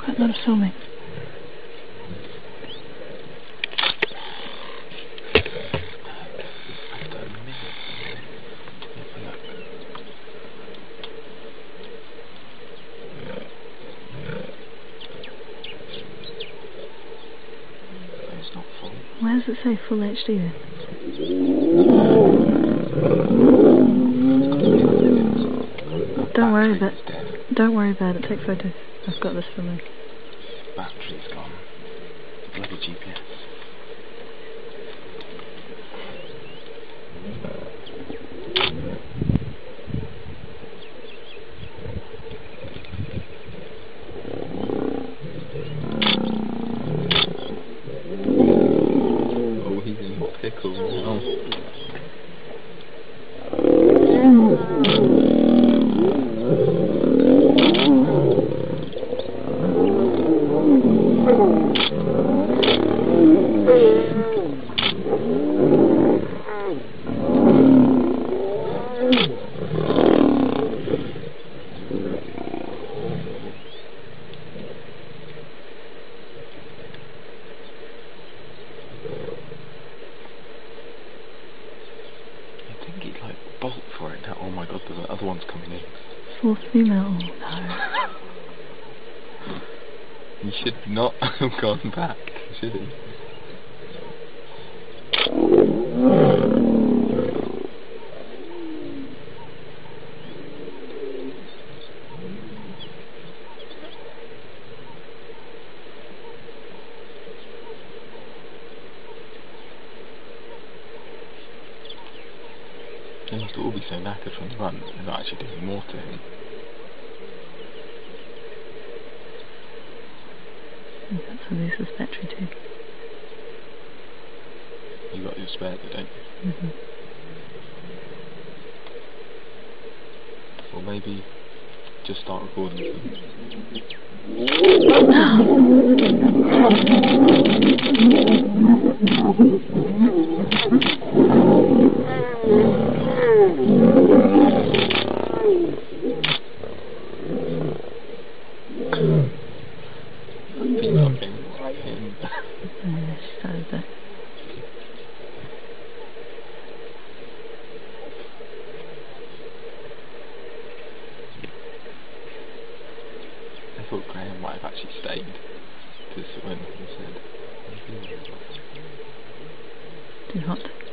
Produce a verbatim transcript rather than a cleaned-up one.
but not filming. Why does it say full H D then? Don't worry about it. Don't worry about it. Take photos. I've got this for me. Battery's gone. Bloody G P S. Oh, he's in pickle now. Like bolt for it now. Oh my god, the other one's coming in. Fourth female. No. He should not have gone back, should he? They must all be so knackered from the run, they're not actually doing more to him. That's how this is battery too. You got your spare, don't you? Mm-hmm. Or maybe just start recording them. Female came right in. Yeah, she started there. I thought Graham might have actually stayed to swim instead. Too hot.